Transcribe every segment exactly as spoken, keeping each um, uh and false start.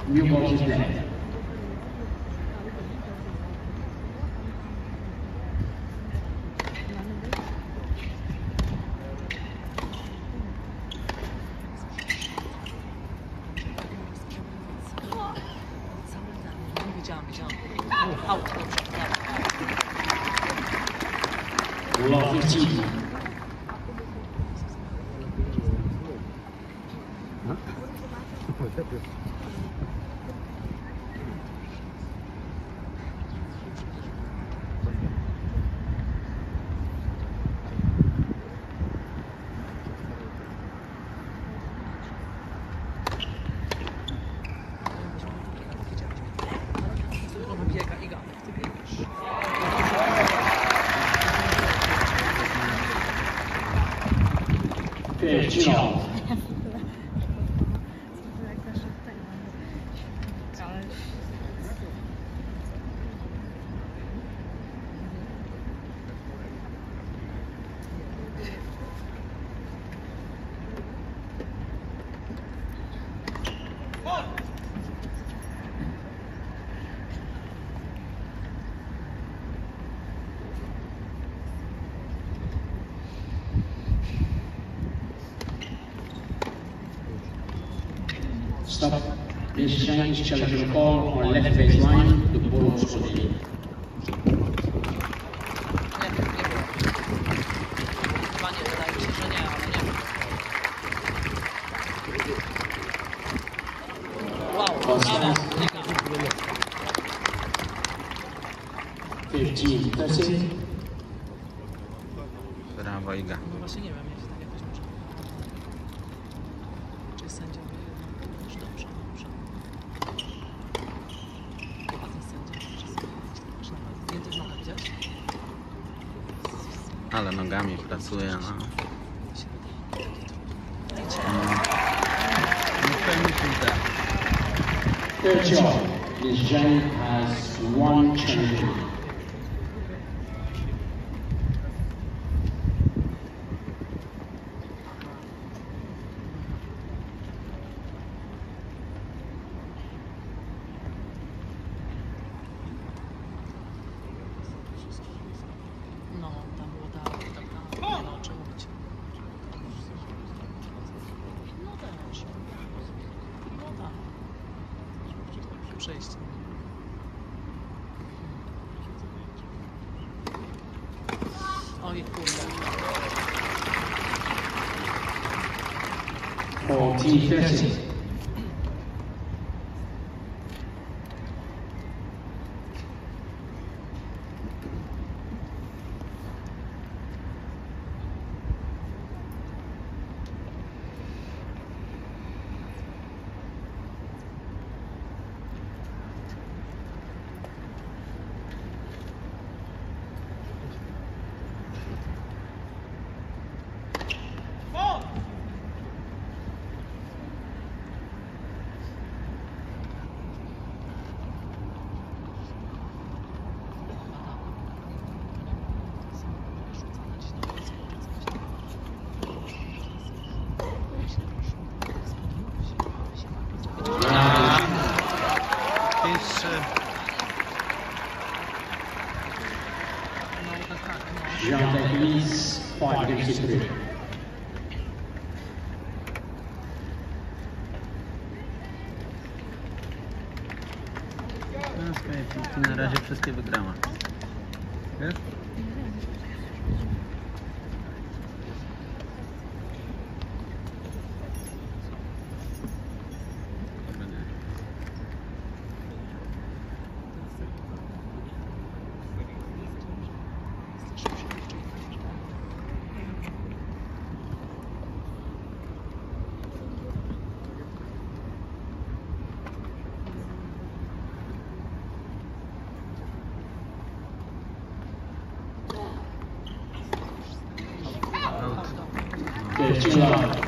New ball is left. Ball fifteen. fifteen all. Stop. This change challenge call on left baseline. The ball was released. fifteen, thirty. Brawo, Iga. No właśnie nie wiem, jak się tak jakoś może. Czy sędzia już dobrze, dobrze. Chyba ten sędzia czy sobie już naprawdę zdjęty w nogę, widziałeś? Ale nogami pracuje, no. Third job. This giant has one challenge. No, tam było tak, tak, tak, no, czemu być? No też. No tak. Przejście. Oj, kurde. fourteen, thirty. Jean Techniques, five against three. No, słuchaj, na razie wszystkie wygrała. Wiesz? fifteen love.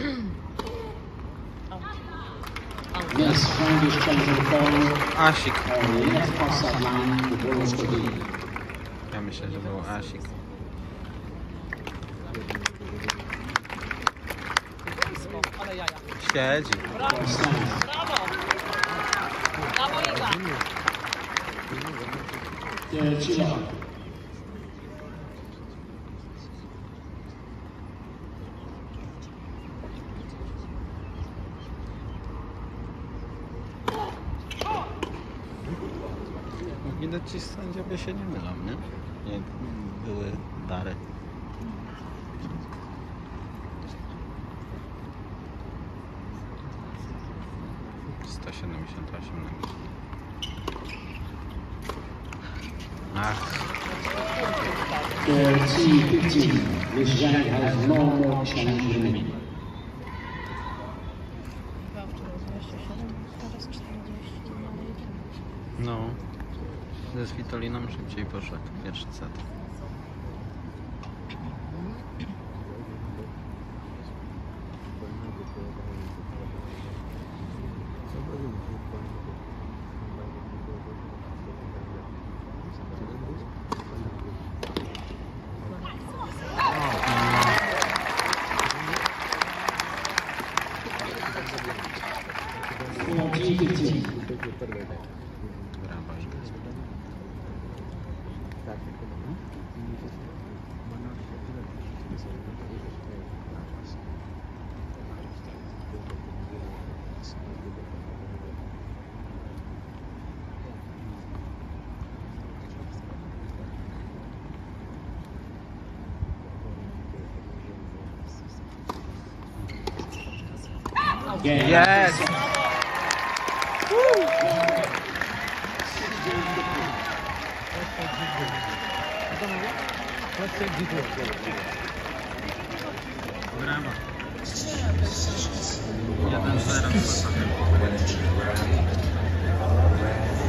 This round is challenging the ball Asik. on left past that line, the ball is good in. Ja myślę, że był Asik. Ale jaja. Siedzi. Brawo! Stand. Brawo! Brawo, Iga! Yeah, Chila. Widać, ci sędziowie się nie mylą, nie? Jak były dary. sto siedemdziesiąt osiem na godzinę. Ach, For T fifteen, this Janet has no more challenge remaining. Chyba wczoraj dwadzieścia siedem, teraz czterdzieści, ale jedziemy. no. Ze Svitoliną szybciej poszedł pierwszy set. For T fifteen, Brawo, Iga. yeah, Yes! Brawo. jeden zero.